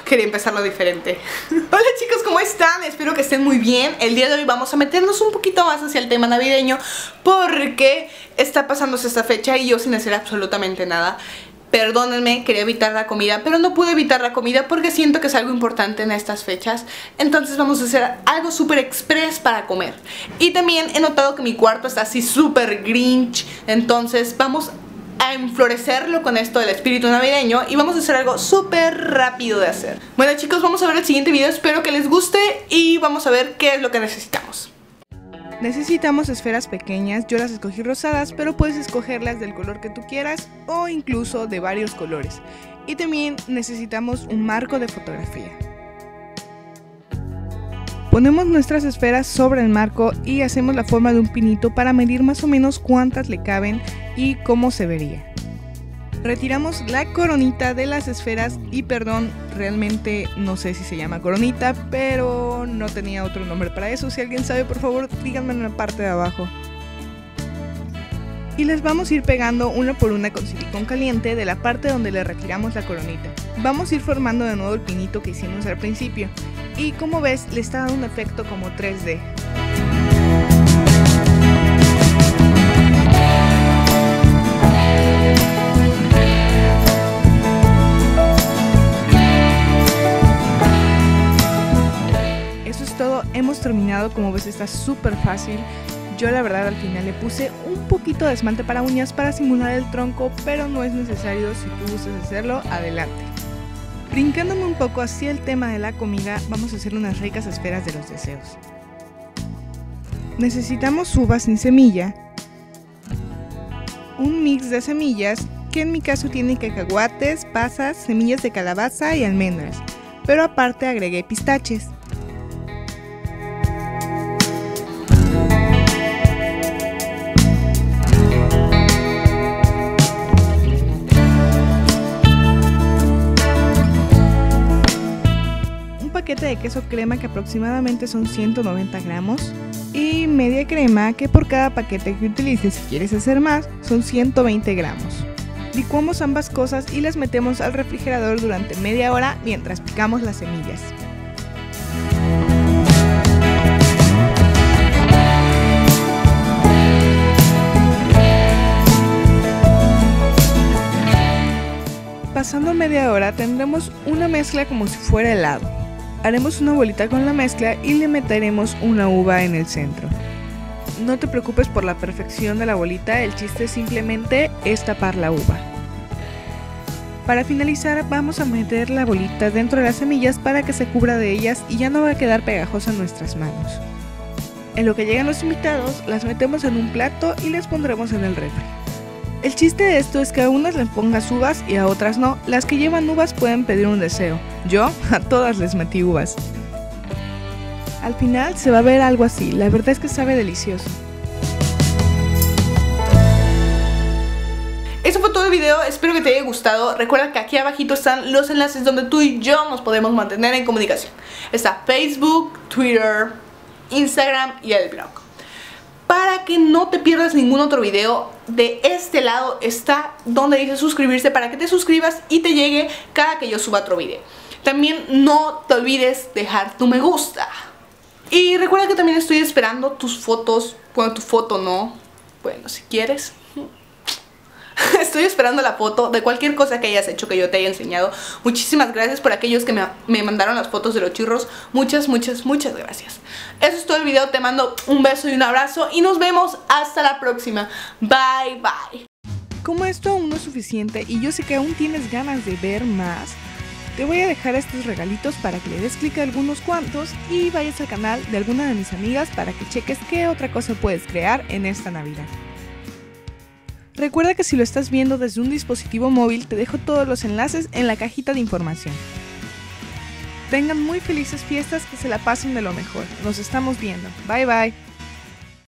quería empezarlo diferente. Hola chicos, ¿cómo están? Espero que estén muy bien. El día de hoy vamos a meternos un poquito más hacia el tema navideño, porque está pasándose esta fecha y yo sin hacer absolutamente nada. Perdónenme, quería evitar la comida, pero no pude evitar la comida porque siento que es algo importante en estas fechas. Entonces vamos a hacer algo súper express para comer. Y también he notado que mi cuarto está así súper grinch. Entonces vamos a enflorecerlo con esto del espíritu navideño y vamos a hacer algo súper rápido de hacer. Bueno chicos, vamos a ver el siguiente video, espero que les guste y vamos a ver qué es lo que necesitamos. Necesitamos esferas pequeñas, yo las escogí rosadas, pero puedes escogerlas del color que tú quieras o incluso de varios colores. Y también necesitamos un marco de fotografía. Ponemos nuestras esferas sobre el marco y hacemos la forma de un pinito para medir más o menos cuántas le caben y cómo se vería. Retiramos la coronita de las esferas y perdón, realmente no sé si se llama coronita, pero no tenía otro nombre para eso. Si alguien sabe, por favor, díganme en la parte de abajo. Y les vamos a ir pegando una por una con silicón caliente de la parte donde le retiramos la coronita. Vamos a ir formando de nuevo el pinito que hicimos al principio. Y como ves, le está dando un efecto como 3D. Hemos terminado, como ves está súper fácil. Yo la verdad al final le puse un poquito de esmalte para uñas para simular el tronco, pero no es necesario. Si tú gustas hacerlo, adelante. Brincándome un poco hacia el tema de la comida, vamos a hacer unas ricas esferas de los deseos. Necesitamos uvas sin semilla, un mix de semillas, que en mi caso tiene cacahuates, pasas, semillas de calabaza y almendras, pero aparte agregué pistaches. Paquete de queso crema que aproximadamente son 190 gramos y media crema que por cada paquete que utilices, si quieres hacer más, son 120 gramos. Licuamos ambas cosas y las metemos al refrigerador durante media hora mientras picamos las semillas. Pasando media hora tendremos una mezcla como si fuera helado. Haremos una bolita con la mezcla y le meteremos una uva en el centro. No te preocupes por la perfección de la bolita, el chiste simplemente es tapar la uva. Para finalizar vamos a meter la bolita dentro de las semillas para que se cubra de ellas y ya no va a quedar pegajosa en nuestras manos. En lo que llegan los invitados, las metemos en un plato y les pondremos en el refri. El chiste de esto es que a unas les pongas uvas y a otras no. Las que llevan uvas pueden pedir un deseo. Yo a todas les metí uvas. Al final se va a ver algo así. La verdad es que sabe delicioso. Eso fue todo el video, espero que te haya gustado. Recuerda que aquí abajito están los enlaces donde tú y yo nos podemos mantener en comunicación. Está Facebook, Twitter, Instagram y el blog. Para que no te pierdas ningún otro video, de este lado está donde dice suscribirse para que te suscribas y te llegue cada que yo suba otro video. También no te olvides dejar tu me gusta. Y recuerda que también estoy esperando tus fotos. Bueno, tu foto no. Bueno, si quieres. Estoy esperando la foto de cualquier cosa que hayas hecho que yo te haya enseñado. Muchísimas gracias por aquellos que me mandaron las fotos de los churros. Muchas gracias. Eso es todo el video, te mando un beso y un abrazo y nos vemos hasta la próxima. Bye bye. Como esto aún no es suficiente y yo sé que aún tienes ganas de ver más, te voy a dejar estos regalitos para que le des clic a algunos cuantos y vayas al canal de alguna de mis amigas para que cheques qué otra cosa puedes crear en esta Navidad. Recuerda que si lo estás viendo desde un dispositivo móvil, te dejo todos los enlaces en la cajita de información. Tengan muy felices fiestas, que se la pasen de lo mejor. Nos estamos viendo. Bye bye.